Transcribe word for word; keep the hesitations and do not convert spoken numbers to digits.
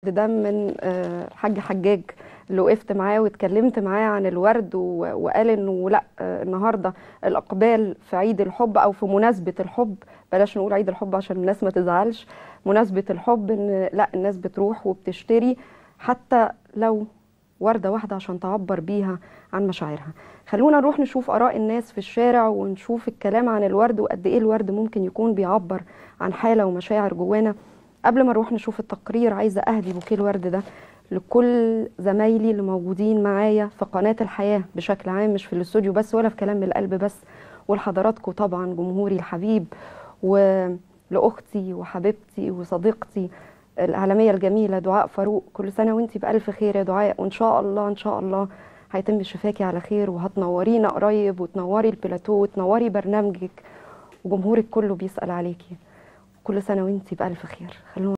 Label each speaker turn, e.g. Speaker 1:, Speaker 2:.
Speaker 1: ده من آه، الحاج حجاج اللي وقفت معاه واتكلمت معاه عن الورد و- وقال انه لا، آه، النهارده الاقبال في عيد الحب او في مناسبه الحب، بلاش نقول عيد الحب عشان الناس ما تزعلش، مناسبه الحب ان لا الناس بتروح وبتشتري حتى لو ورده واحده عشان تعبر بيها عن مشاعرها. خلونا نروح نشوف اراء الناس في الشارع ونشوف الكلام عن الورد وقد ايه الورد ممكن يكون بيعبر عن حاله ومشاعر جوانا. قبل ما نروح نشوف التقرير عايزة أهدي بوكيه الورد ده لكل زمايلي اللي موجودين معايا في قناة الحياة بشكل عام، مش في الاستوديو بس ولا في كلام من القلب بس، ولحضراتكم طبعا جمهوري الحبيب، ولأختي وحبيبتي وصديقتي الإعلامية الجميلة دعاء فاروق. كل سنة وانتي بألف خير يا دعاء، وإن شاء الله إن شاء الله هيتم شفاكي على خير وهتنورينا قريب وتنوري البلاتو وتنوري برنامجك، وجمهورك كله بيسأل عليكي. كل سنة وانتي بألف خير. خلونا